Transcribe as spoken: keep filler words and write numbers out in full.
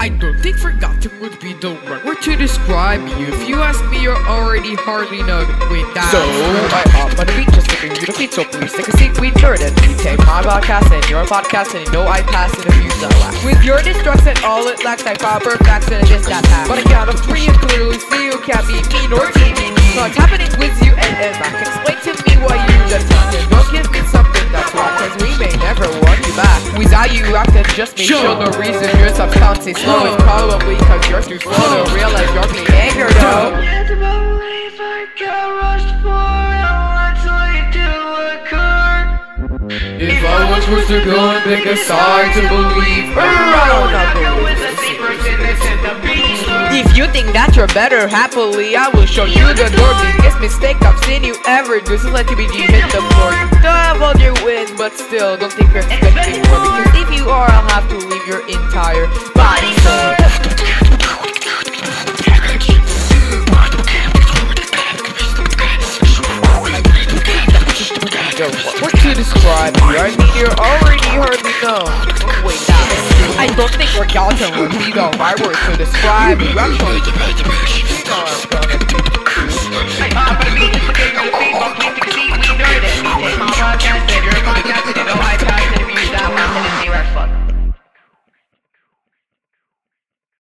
I don't think forgotten would be the right word to describe you. If you ask me, you're already hardly know with that. So I hop on the beat just to bring you the beat. So please take a seat, we nerd and we take my podcast and your podcast, and you know I pass in a few salads. With your distrust and all it lacks, I proper facts and just that half. But I count of three and clearly see you can't be me nor see me. So what's happening with you and and back? Explain to me why you just happened. Don't give me something that's wrong, cause we may never want you back. Without you acting just me, show no reason your substance is slow. It's probably cause you're too slow to realize you're being anger though. Can't believe I got rushed for it, let's wait till occur. If I was forced to go and pick a side to believe, I don't know with the secrets in this and the beast. If you think that you're better, happily I will show you the door. Biggest mistake I've seen you ever do is let you be G hit the floor. You still have all your wins, but still don't think you're expecting more. Because if you are, I'll have to leave your entire body sore. Yo, what to describe you? I mean, you're already hardly known. Oh, wait, that is true. I don't think forgotten would be the right word to describe you. Actually,